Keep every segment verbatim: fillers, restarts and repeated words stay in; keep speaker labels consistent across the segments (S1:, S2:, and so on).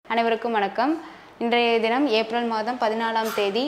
S1: அனைவருக்கும் வணக்கம். இன்றைய தினம் ஏப்ரல் மாதம் பதினாலாம் தேதி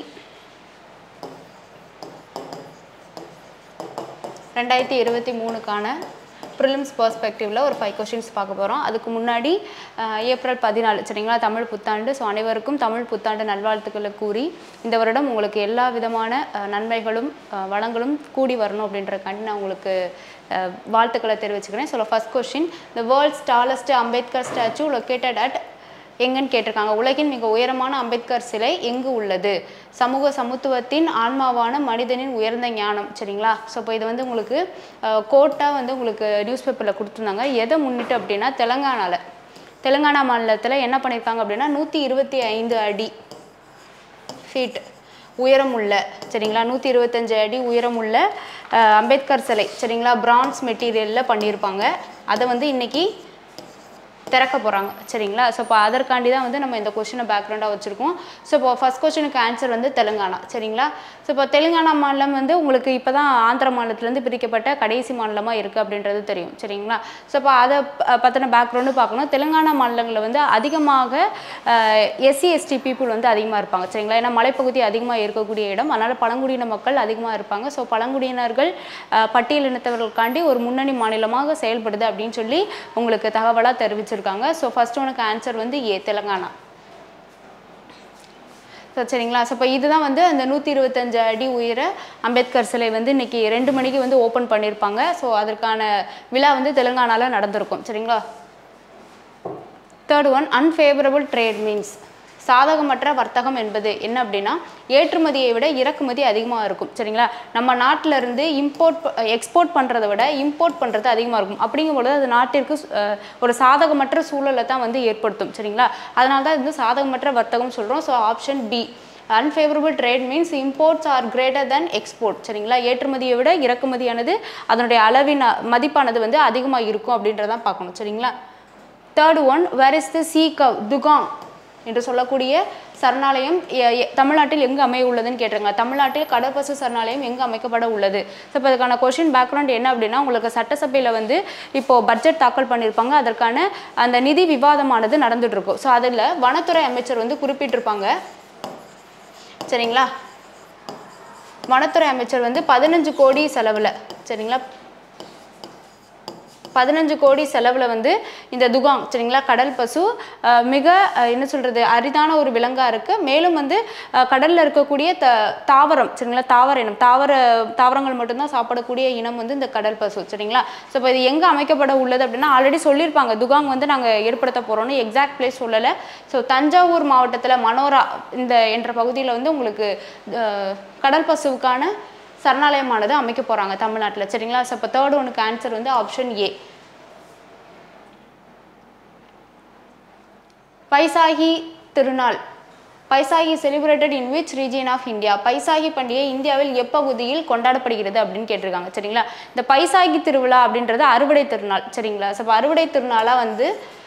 S1: ரெண்டாயிரத்தி இருபத்தி மூணுக்கான ப்ரிலிம்ஸ் பெர்ஸ்பெக்டிவ்ல ஒரு ஃபைவ் கொஸ்டின்ஸ் பார்க்க போகிறோம். அதுக்கு முன்னாடி ஏப்ரல் பதினாலு சரிங்களா, தமிழ் புத்தாண்டு. ஸோ அனைவருக்கும் தமிழ் புத்தாண்டு நல்வாழ்த்துக்களை கூறி இந்த வருடம் உங்களுக்கு எல்லா விதமான நன்மைகளும் வளங்களும் கூடி வரணும் அப்படின்றக்காண்டி நான் உங்களுக்கு வாழ்த்துக்களை தெரிவிச்சுக்கிறேன். So first question, the world's tallest Ambedkar statue located at எங்கன்னு கேட்டிருக்காங்க. உலகின் மிக உயரமான அம்பேத்கர் சிலை எங்கு உள்ளது? சமூக சமத்துவத்தின் ஆன்மாவான மனிதனின் உயர்ந்த ஞானம் சரிங்களா. ஸோ இப்போ இது வந்து உங்களுக்கு கோட்டாக வந்து உங்களுக்கு நியூஸ் பேப்பரில் கொடுத்துருந்தாங்க. எதை முன்னிட்டு அப்படின்னா தெலுங்கானாவில் தெலுங்கானா மாநிலத்தில் என்ன பண்ணியிருக்காங்க அப்படின்னா நூற்றி இருபத்தி ஐந்து அடி ஃபீட் உயரமுள்ள சரிங்களா நூற்றி இருபத்தஞ்சு அடி உயரமுள்ள அம்பேத்கர் சிலை சரிங்களா பிரான்ஸ் மெட்டீரியலில் பண்ணியிருப்பாங்க. அதை வந்து இன்னைக்கு திறக்க போகிறாங்க சரிங்களா. ஸோ இப்போ அதற்காண்டி தான் வந்து நம்ம இந்த கொஸ்டினை பேக்ரவுண்டாக வச்சுருக்கோம். ஸோ இப்போ ஃபஸ்ட் கொஸ்டினுக்கு ஆன்சர் வந்து தெலுங்கானா சரிங்களா. ஸோ இப்போ தெலுங்கானா மாநிலம் வந்து உங்களுக்கு இப்போ தான் ஆந்திர மாநிலத்திலேருந்து பிரிக்கப்பட்ட கடைசி மாநிலமாக இருக்குது அப்படின்றது தெரியும் சரிங்களா. ஸோ இப்போ அதை பற்றின பேக்ரவுண்டு பார்க்கணும். தெலுங்கானா மாநிலங்களில் வந்து அதிகமாக எஸ்சி எஸ்டி பீப்புள் வந்து அதிகமாக இருப்பாங்க சரிங்களா. ஏன்னா மலைப்பகுதி அதிகமாக இருக்கக்கூடிய இடம், அதனால் பழங்குடியின மக்கள் அதிகமாக இருப்பாங்க. ஸோ பழங்குடியினர்கள் பட்டியலினத்தவர்களுக்காண்டி ஒரு முன்னணி மாநிலமாக செயல்படுது அப்படின்னு சொல்லி உங்களுக்கு தகவலாக தெரிவிச்சிருக்காங்க. ஸோ ஃபர்ஸ்ட் உனக்கு ஆன்சர் வந்து ஏ தெலுங்கானா சரிங்களா. ஸோ இப்போ இதுதான் வந்து அந்த நூற்றி இருபத்தஞ்சு அடி உயர அம்பேத்கர் சிலை வந்து இன்னைக்கு ரெண்டு மணிக்கு வந்து ஓப்பன் பண்ணியிருப்பாங்க. ஸோ அதற்கான விழா வந்து தெலுங்கானாவில் நடந்திருக்கும் சரிங்களா. Third one, unfavourable trade means சாதகமற்ற வர்த்தகம் என்பது என்ன அப்படின்னா ஏற்றுமதியை விட இறக்குமதி அதிகமாக இருக்கும் சரிங்களா. நம்ம நாட்டில் இருந்து இம்போர்ட் எக்ஸ்போர்ட் பண்ணுறதை விட இம்போர்ட் பண்ணுறது அதிகமாக இருக்கும். அப்படிங்கும்பொழுது அது நாட்டிற்கு ஒரு சாதகமற்ற சூழலை தான் வந்து ஏற்படுத்தும் சரிங்களா. அதனால தான் இது சாதகமற்ற வர்த்தகம் சொல்கிறோம். So option B, unfavourable trade means imports are greater than export சரிங்களா. ஏற்றுமதியை விட இறக்குமதியானது அதனுடைய அளவின் மதிப்பானது வந்து அதிகமாக இருக்கும் அப்படின்றதான் பார்க்கணும் சரிங்களா. Third one, where is the sea cow dugong என்று சொல்லக்கூடிய சரணாலயம் தமிழ்நாட்டில் எங்கு அமைய உள்ளதுன்னு கேட்டிருக்காங்க. தமிழ்நாட்டில் கடற்பசு சரணாலயம் எங்கு அமைக்கப்பட உள்ளது? ஸோ இப்போ அதுக்கான கொஸ்டின் பேக்ரவுண்ட் என்ன அப்படின்னா உங்களுக்கு சட்டசபையில் வந்து இப்போது பட்ஜெட் தாக்கல் பண்ணியிருப்பாங்க. அதற்கான அந்த நிதி விவாதமானது நடந்துட்டு இருக்கும். ஸோ அதில் வனத்துறை அமைச்சர் வந்து குறிப்பிட்டிருப்பாங்க சரிங்களா. வனத்துறை அமைச்சர் வந்து பதினஞ்சு கோடி செலவில் சரிங்களா பதினஞ்சு கோடி செலவில் வந்து இந்த துகாங் சரிங்களா கடல் பசு மிக என்ன சொல்கிறது அரிதான ஒரு விலங்காக இருக்குது. மேலும் வந்து கடலில் இருக்கக்கூடிய த தாவரம் சரிங்களா தாவர இனம் தாவர தாவரங்கள் மட்டும்தான் சாப்பிடக்கூடிய இனம் வந்து இந்த கடல் பசு சரிங்களா. ஸோ இப்போ இது எங்கே அமைக்கப்பட உள்ளது அப்படின்னா ஆல்ரெடி சொல்லியிருப்பாங்க துகாங் வந்து நாங்கள் ஏற்படுத்த போகிறோன்னு, எக்ஸாக்ட் பிளேஸ் சொல்லலை. ஸோ தஞ்சாவூர் மாவட்டத்தில் மனோரா இந்த என்ற பகுதியில் வந்து உங்களுக்கு கடல் பசுவுக்கான சரணாலயமானது அமைக்க போகிறாங்க தமிழ்நாட்டில் சரிங்களா. ஸோ இப்போ தேர்ட் ஒனுக்கு ஆன்சர் வந்து ஆப்ஷன் ஏ. பைசாகி திருநாள் Baisakhi celebrated in which region of India? Baisakhi பண்டிகை இந்தியாவில் எப்பகுதியில் கொண்டாடப்படுகிறது அப்படின்னு கேட்டிருக்காங்க சரிங்களா. இந்த பைசாகி திருவிழா அப்படின்றது அறுவடை திருநாள் சரிங்களா. ஸோ இப்போ அறுவடை திருநாளாக வந்து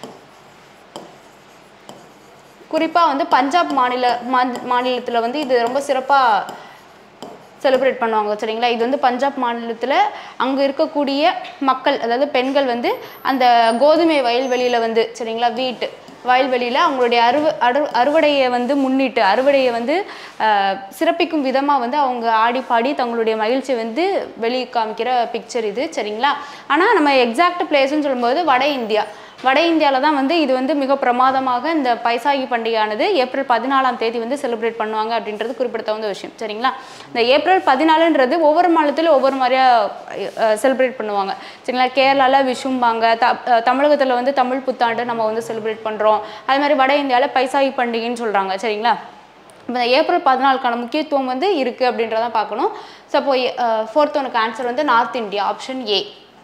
S1: குறிப்பாக வந்து பஞ்சாப் மாநில மாநிலத்தில் வந்து இது ரொம்ப சிறப்பாக செலிப்ரேட் பண்ணுவாங்க சரிங்களா. இது வந்து பஞ்சாப் மாநிலத்தில் அங்கே இருக்கக்கூடிய மக்கள் அதாவது பெண்கள் வந்து அந்த கோதுமை வயல்வெளியில் வந்து சரிங்களா வீட்டு வயல்வெளியில் அவங்களுடைய அறுவ அறு அறுவடையை வந்து முன்னிட்டு அறுவடையை வந்து சிறப்பிக்கும் விதமாக வந்து அவங்க ஆடி பாடி தங்களுடைய மகிழ்ச்சியை வந்து வெளியே காமிக்கிற பிக்சர் இது சரிங்களா. ஆனால் நம்ம எக்ஸாக்ட் பிளேஸ்ன்னு சொல்லும்போது வட இந்தியா வட இந்தியாவில் தான் வந்து இது வந்து மிக பிரமாதமாக இந்த பைசாகி பண்டிகையானது ஏப்ரல் பதினாலாம் தேதி வந்து செலிப்ரேட் பண்ணுவாங்க அப்படின்றது குறிப்பிடத்தகுந்த விஷயம் சரிங்களா. இந்த ஏப்ரல் பதினாலுன்றது ஒவ்வொரு மாநிலத்திலும் ஒவ்வொரு மாதிரியாக செலிப்ரேட் பண்ணுவாங்க சரிங்களா. கேரளாவில் விஷும்பாங்க, த தமிழகத்தில் வந்து தமிழ் புத்தாண்டு நம்ம வந்து செலிப்ரேட் பண்ணுறோம். அது மாதிரி வட இந்தியாவில் பைசாகி பண்டிகைன்னு சொல்கிறாங்க சரிங்களா. இப்போ இந்த ஏப்ரல் பதினாலுக்கான முக்கியத்துவம் வந்து இருக்குது அப்படின்றதான் பார்க்கணும். ஸோ அப்போ ஃபோர்த் ஒனுக்கு ஆன்சர் வந்து north India option A.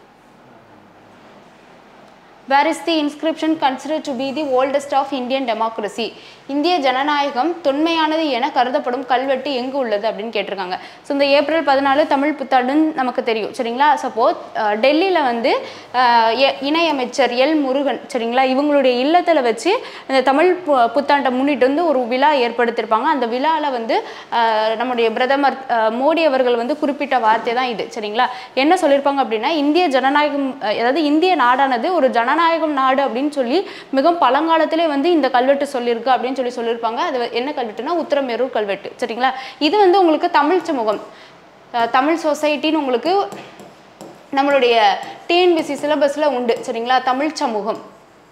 S1: Where is the inscription considered to be the oldest of Indian democracy? இந்திய ஜனநாயகம் தொன்மையானது என கருதப்படும் கல்வெட்டு எங்கு உள்ளது அப்படின்னு கேட்டிருக்காங்க. ஸோ இந்த ஏப்ரல் பதினாலு தமிழ் புத்தாண்டுன்னு நமக்கு தெரியும் சரிங்களா. சப்போஸ் டெல்லியில் வந்து இணையமைச்சர் எல் முருகன் சரிங்களா இவங்களுடைய இல்லத்தில் வச்சு இந்த தமிழ் புத்தாண்டை முன்னிட்டு வந்து ஒரு விழா ஏற்படுத்தியிருப்பாங்க. அந்த விழாவில் வந்து நம்முடைய பிரதமர் மோடி அவர்கள் வந்து குறிப்பிட்ட வார்த்தை தான் இது சரிங்களா. என்ன சொல்லியிருப்பாங்க அப்படின்னா இந்திய ஜனநாயகம் அதாவது இந்திய நாடானது ஒரு ஜனநாயக ஜனநாயகம் நாடு அப்படின்னு சொல்லி மிகவும் பழங்காலத்திலே வந்து இந்த கல்வெட்டு சொல்லியிருக்கு அப்படின்னு சொல்லி சொல்லியிருப்பாங்க. அது என்ன கல்வெட்டுனா உத்திரமேரூர் கல்வெட்டு. சரிங்களா? இது வந்து உங்களுக்கு தமிழ் சமூகம், தமிழ் சொசைட்டின்னு உங்களுக்கு நம்மளுடைய டிஎன்பிஎஸ்சி சிலபஸில் உண்டு. சரிங்களா? தமிழ் சமூகம்.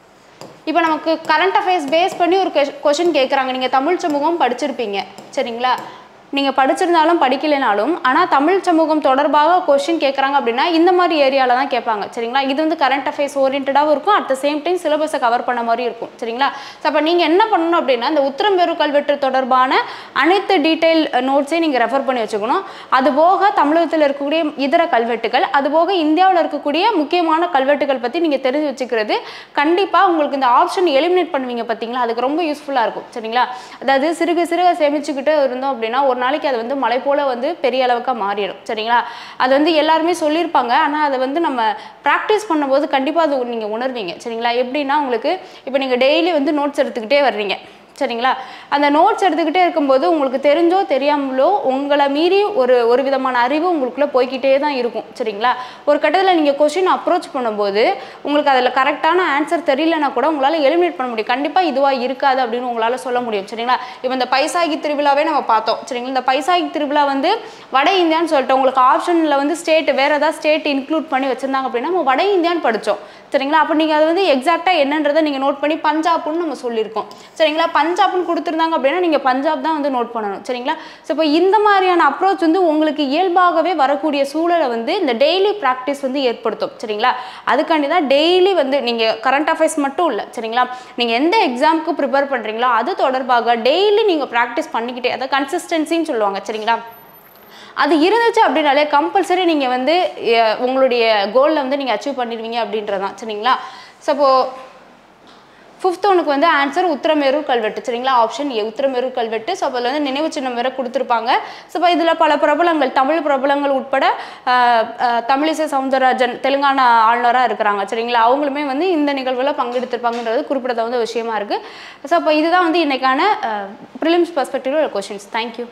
S1: இப்போ நமக்கு கரண்ட் அஃபேர்ஸ் பேஸ் பண்ணி ஒரு கொஷின் கேட்குறாங்க. நீங்கள் தமிழ் சமூகம் படிச்சிருப்பீங்க. சரிங்களா? நீங்கள் படிச்சிருந்தாலும் படிக்கலைனாலும் ஆனால் தமிழ் சமூகம் தொடர்பாக கொஷின் கேட்குறாங்க அப்படின்னா இந்த மாதிரி ஏரியாவில் தான் கேட்பாங்க. சரிங்களா? இது வந்து கரண்ட் அஃபேர்ஸ் ஓரியன்டாகவும் இருக்கும், அட் த சேம் டைம் சிலபஸை கவர் பண்ண மாதிரி இருக்கும். சரிங்களா? ஸோ அப்போ நீங்கள் என்ன பண்ணணும் அப்படின்னா இந்த உத்திரமேரூர் கல்வெட்டு தொடர்பான அனைத்து டீட்டெயில் நோட்ஸையும் நீங்கள் ரெஃபர் பண்ணி வச்சுக்கணும். அதுபோக தமிழகத்தில் இருக்கக்கூடிய இதர கல்வெட்டுகள், அதுபோக இந்தியாவில் இருக்கக்கூடிய முக்கியமான கல்வெட்டுகள் பற்றி நீங்கள் தெரிஞ்சு வச்சுக்கிறது கண்டிப்பாக உங்களுக்கு இந்த ஆப்ஷன் எலிமினேட் பண்ணுவீங்க பார்த்தீங்களா, அதுக்கு ரொம்ப யூஸ்ஃபுல்லாக இருக்கும். சரிங்களா? அதாவது சிறுக சிறுக சேமிச்சுக்கிட்டு இருந்தோம் அப்படின்னா ஒரு நாளைக்கு அது வந்து மலை போல வந்து பெரிய அளவுக்கு மாறிடும். சரிங்களா? அது வந்து எல்லாருமே சொல்லியிருப்பாங்க, ஆனால் அதை வந்து நம்ம ப்ராக்டிஸ் பண்ணும்போது கண்டிப்பாக அது நீங்கள் உணர்வீங்க. சரிங்களா? எப்படின்னா உங்களுக்கு இப்போ நீங்கள் டெய்லி வந்து நோட்ஸ் எடுத்துக்கிட்டே வர்றீங்க. சரிங்களா? அந்த நோட்ஸ் எடுத்துக்கிட்டே இருக்கும்போது உங்களுக்கு தெரிஞ்சோ தெரியாமலோ உங்களை மீறி ஒரு ஒரு விதமான அறிவு உங்களுக்குள்ளே போய்கிட்டே தான் இருக்கும். சரிங்களா? ஒரு கட்டத்தில் நீங்கள் கொஷின் அப்ரோச் பண்ணும்போது உங்களுக்கு அதில் கரெக்டான ஆன்சர் தெரியலனா கூட உங்களால் எலிமினேட் பண்ண முடியும். கண்டிப்பாக இதுவாக இருக்காது அப்படின்னு உங்களால் சொல்ல முடியும். சரிங்களா? இப்போ இந்த பைசாகி திருவிழாவே நம்ம பார்த்தோம். சரிங்களா? இந்த பைசாகி திருவிழா வந்து வட இந்தியான்னு சொல்லிட்டு உங்களுக்கு ஆப்ஷனில் வந்து ஸ்டேட் வேறு ஏதாவது ஸ்டேட் இன்க்ளூட் பண்ணி வச்சுருந்தாங்க அப்படின்னா நம்ம வட இந்தியான்னு படித்தோம். சரிங்களா? அப்போ நீங்கள் அது வந்து எக்ஸாக்டாக என்னன்றதை நீங்கள் நோட் பண்ணி பஞ்சாப்னு நம்ம சொல்லியிருக்கோம். சரிங்களா? பஞ்சாப்னு கொடுத்துருந்தாங்க அப்படின்னா நீங்கள் பஞ்சாப் தான் வந்து நோட் பண்ணணும். சரிங்களா? ஸோ இப்போ இந்த மாதிரியான அப்ரோச் வந்து உங்களுக்கு இயல்பாகவே வரக்கூடிய சூழலை வந்து இந்த டெய்லி ப்ராக்டிஸ் வந்து ஏற்படுத்தும். சரிங்களா? அதுக்காண்டி தான் டெய்லி வந்து நீங்கள் கரண்ட் அஃபேர்ஸ் மட்டும் இல்லை. சரிங்களா? நீங்கள் எந்த எக்ஸாமுக்கு ப்ரிப்பேர் பண்ணுறீங்களோ அது தொடர்பாக டெய்லி நீங்கள் ப்ராக்டிஸ் பண்ணிக்கிட்டே, அதை கன்சிஸ்டன்சின்னு சொல்லுவாங்க. சரிங்களா? அது இருந்துச்சு அப்படின்னாலே கம்பல்சரி நீங்கள் வந்து உங்களுடைய கோலில் வந்து நீங்கள் அச்சீவ் பண்ணிடுவீங்க அப்படின்றதான். சரிங்களா? ஸோ இப்போது ஃபிஃப்த் ஒனுக்கு வந்து ஆன்சர் உத்திரமேரூர் கல்வெட்டு. சரிங்களா? ஆப்ஷன் ஏ உத்திரமேரூர் கல்வெட்டு. ஸோ அதில் வந்து நினைவு சின்னம் வேறு கொடுத்துருப்பாங்க. ஸோ இப்போ இதில் பல பிரபலங்கள், தமிழ் பிரபலங்கள் உட்பட தமிழிசை சவுந்தரராஜன் தெலுங்கானா ஆளுநராக இருக்கிறாங்க. சரிங்களா? அவங்களுமே வந்து இந்த நிகழ்வில் பங்கெடுத்திருப்பாங்கன்றது குறிப்பிடத்தகுந்த விஷயமா இருக்குது. ஸோ அப்போ இதுதான் வந்து இன்றைக்கான ப்ரிலிம்ஸ் பெர்ஸ்பெக்டிவ் கொஷின்ஸ். தேங்க்யூ.